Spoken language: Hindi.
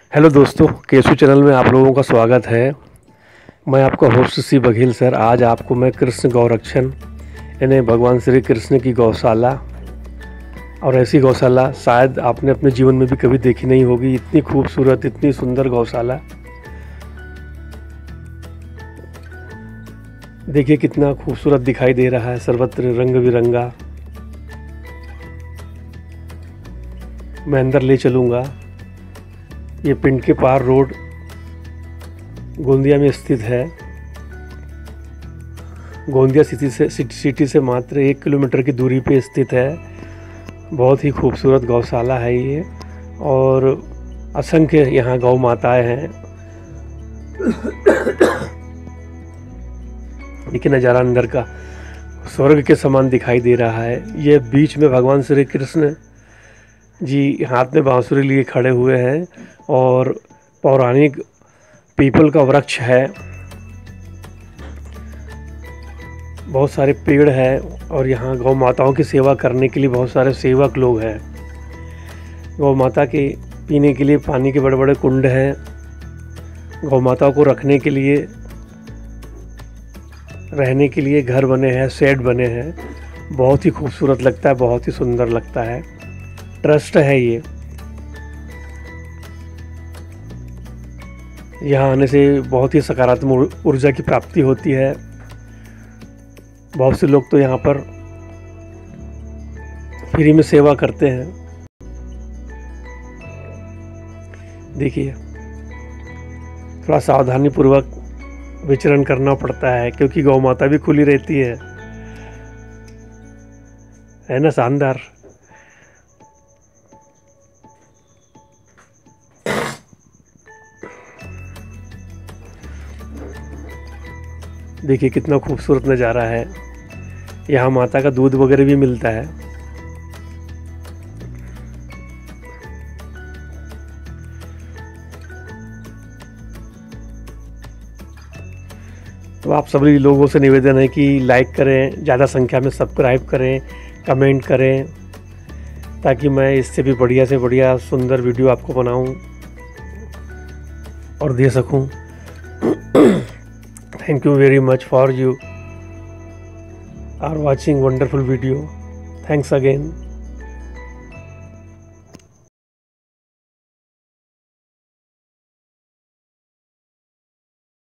हेलो दोस्तों, केसू चैनल में आप लोगों का स्वागत है। मैं आपका होस्ट सी बघेल सर। आज आपको मैं कृष्ण गौरक्षण यानी भगवान श्री कृष्ण की गौशाला, और ऐसी गौशाला शायद आपने अपने जीवन में भी कभी देखी नहीं होगी। इतनी खूबसूरत, इतनी सुंदर गौशाला। देखिए कितना खूबसूरत दिखाई दे रहा है, सर्वत्र रंग बिरंगा। मैं अंदर ले चलूँगा। ये पिंड के पार रोड गोंदिया में स्थित है। गोंदिया सिटी से मात्र 1 किलोमीटर की दूरी पे स्थित है। बहुत ही खूबसूरत गौशाला है ये, और असंख्य यहाँ गौ माताएं हैं। देखिए नज़ारा अंदर का स्वर्ग के समान दिखाई दे रहा है। ये बीच में भगवान श्री कृष्ण जी हाथ में बांसुरी लिए खड़े हुए हैं, और पौराणिक पीपल का वृक्ष है। बहुत सारे पेड़ हैं, और यहाँ गौ माताओं की सेवा करने के लिए बहुत सारे सेवक लोग हैं। गौ माता के पीने के लिए पानी के बड़े बड़े कुंड हैं। गौ माताओं को रखने के लिए, रहने के लिए घर बने हैं, शेड बने हैं। बहुत ही खूबसूरत लगता है, बहुत ही सुंदर लगता है। ट्रस्ट है ये। यहाँ आने से बहुत ही सकारात्मक ऊर्जा की प्राप्ति होती है। बहुत से लोग तो यहाँ पर फ्री में सेवा करते हैं। देखिए थोड़ा सावधानी पूर्वक विचरण करना पड़ता है, क्योंकि गौ माता भी खुली रहती है ना। शानदार। देखिए कितना खूबसूरत नज़ारा है। यहाँ माता का दूध वगैरह भी मिलता है। तो आप सभी लोगों से निवेदन है कि लाइक करें, ज़्यादा संख्या में सब्सक्राइब करें, कमेंट करें, ताकि मैं इससे भी बढ़िया से बढ़िया सुंदर वीडियो आपको बनाऊं और दे सकूं। Thank you very much for you are watching wonderful video. Thanks again.